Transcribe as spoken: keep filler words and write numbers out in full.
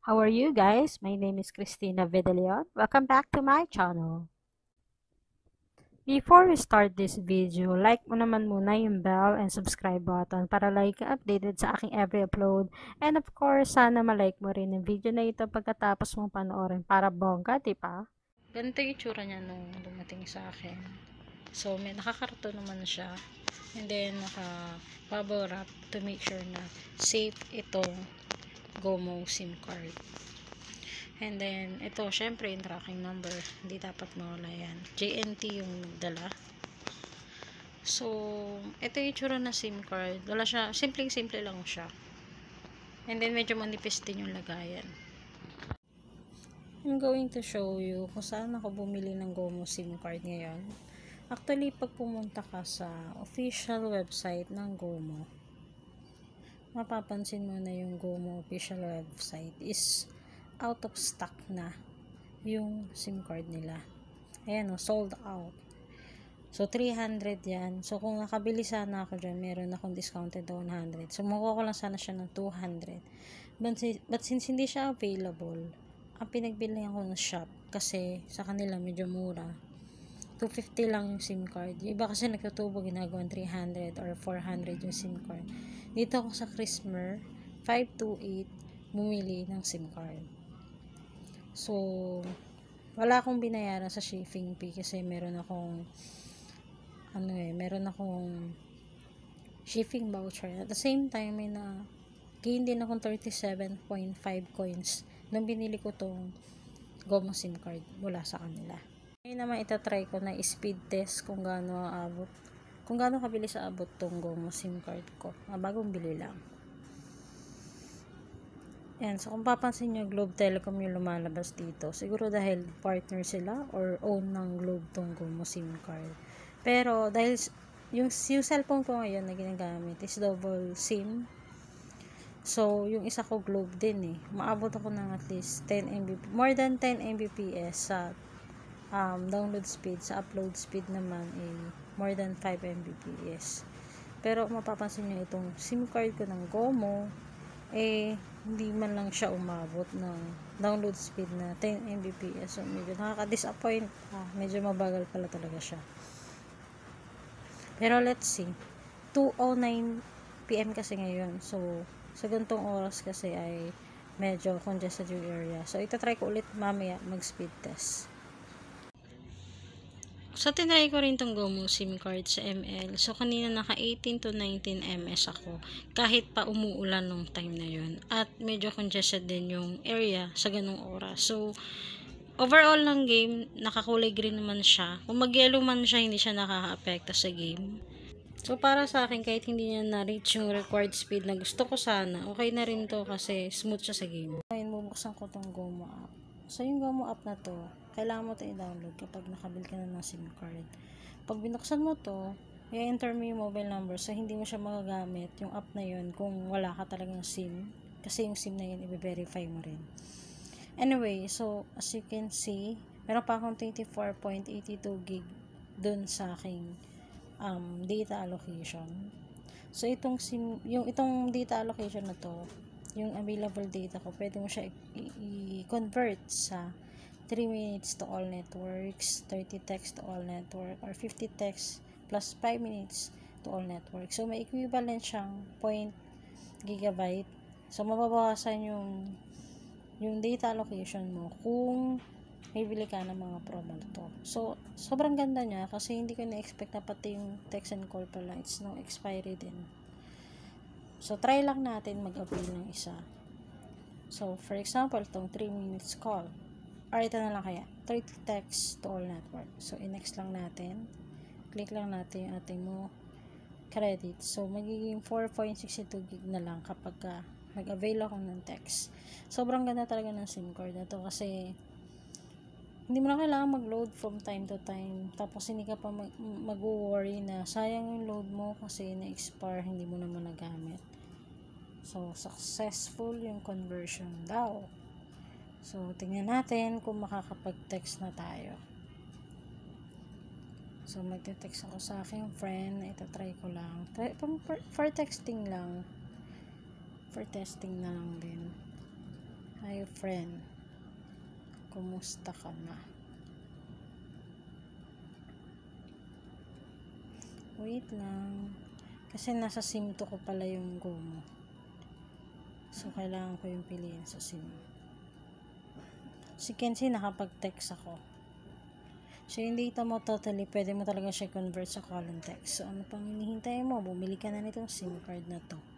How are you guys? My name is Christina Vidalion. Welcome back to my channel. Before we start this video, like mo naman muna yung bell and subscribe button para like updated sa aking every upload. And of course, sana malike mo rin yung video na ito pagkatapos mong panoorin para bongga, di ba? Ganito yung itsura niya nung dumating sa akin. So, may nakakarto naman siya. And then, naka-bubble wrap to make sure na safe itong GOMO SIM card. And then, ito, syempre, yung tracking number. Hindi dapat mawala yan. J N T yung nagdala. So, ito yung itsura na SIM card. Wala siya, simpleng-simple lang siya. And then, medyo manipis din yung lagayan. I'm going to show you kung saan ako bumili ng GOMO SIM card ngayon. Actually, pag pumunta ka sa official website ng GOMO, mapapansin mo na yung GOMO official website is out of stock na yung SIM card nila. Ayan o, sold out. So, three hundred yan. So, kung nakabili sana ako dyan, meron akong discounted na one hundred. So, makuha ko lang sana siya ng two hundred. But, but since hindi siya available, ang pinagbili ako ng shop, kasi sa kanila medyo mura. two fifty lang yung SIM card. Yung iba kasi nagtutubo, ginagawang three hundred or four hundred yung SIM card. Dito ako sa Chrismer, five two eight, bumili ng SIM card. So, wala akong binayaran sa shipping fee kasi meron akong ano eh, meron akong shipping voucher. At the same time, may na gain din akong thirty-seven point five coins nung binili ko tong GOMO SIM card mula sa kanila. Ngayon naman itatry ko na speed test kung gaano aabot, kung gaano kabilis aabot tong GOMO SIM card ko. Ah, bagong bili lang. Yan, so kung papansin nyo, Globe Telecom yung lumalabas dito. Siguro dahil partner sila or own ng Globe tong GOMO SIM card. Pero dahil yung, yung cellphone ko ngayon na ginagamit is double SIM. So, yung isa ko Globe din eh. Maabot ako ng at least ten megabits, more than ten megabits sa um, download speed. Sa upload speed naman eh, more than five megabits. Pero mapapansin nyo itong SIM card ko ng GOMO, eh, hindi man lang siya umabot ng download speed na ten megabits. So, medyo nakaka-disappoint. Ah, medyo mabagal pala talaga siya. Pero, let's see. two oh nine p m kasi ngayon. So, sa ganitong oras kasi ay medyo congested yung area. So, itatry ko ulit mamaya mag-speed test. So, tinry ko rin tong GOMO SIM card sa M L. So, kanina naka eighteen to nineteen meters ako. Kahit pa umuulan nung time na yun. At medyo congested din yung area sa ganung oras. So, overall ng game, nakakulay green naman siya. Kung mag-yellow man siya, hindi siya nakaka-apekto sa game. So, para sa akin, kahit hindi niya na-reach yung required speed na gusto ko sana, okay na rin to kasi smooth siya sa game. Ngayon, bubuksan ko tong GOMO app. So, yung GOMO app na to, kailangan mo ito i-download kapag nakabil ka na ng SIM card. Pag binuksan mo to, i-enter mo yung mobile number so hindi mo siya magagamit yung app na yun kung wala ka talagang SIM. Kasi yung SIM na yun, i-verify mo rin. Anyway, so, as you can see, meron pa akong twenty-four point eight two gig dun sa aking um, data allocation. So, itong SIM, yung itong data allocation na to, yung available data ko, pwede mo siya i-convert sa three minutes to all networks, thirty text to all network, or fifty text plus five minutes to all network. So, may equivalent siyang zero point gigabyte. So, mababawasan yung yung data allocation mo kung may bili ka ng mga promo na to. So, sobrang ganda niya kasi hindi ko na-expect na pati yung text and call pala, it's no expiry din. So, try lang natin mag-avail ng isa. So, for example, itong three minutes call. Or ito na lang kaya, thirty text to all network. So, i-next lang natin. Click lang natin yung ating mo credit. So, magiging four point six two gig na lang kapag ka mag-avail ako ng text. Sobrang ganda talaga ng SIM card na to kasi hindi mo na kailangan mag-load from time to time. Tapos, hindi ka pa mag-worry na sayang yung load mo kasi na-expire, hindi mo naman nagamit. So, successful yung conversion daw. So, tingnan natin kung makakapag-text na tayo. So, magte-text ako sa aking friend. Ito-try ko lang. Try, for, for texting lang. For testing na lang din. Hi friend, kumusta ka na? Wait lang, kasi nasa SIM to ko pala yung Gomo, so kailangan ko yung piliin sa SIM. Si Kenzie nakapag-text ako, so yung data mo totally pwede mo talaga siya convert sa call and text. So ano pang hinihintay mo, bumili ka na nitong SIM card na to.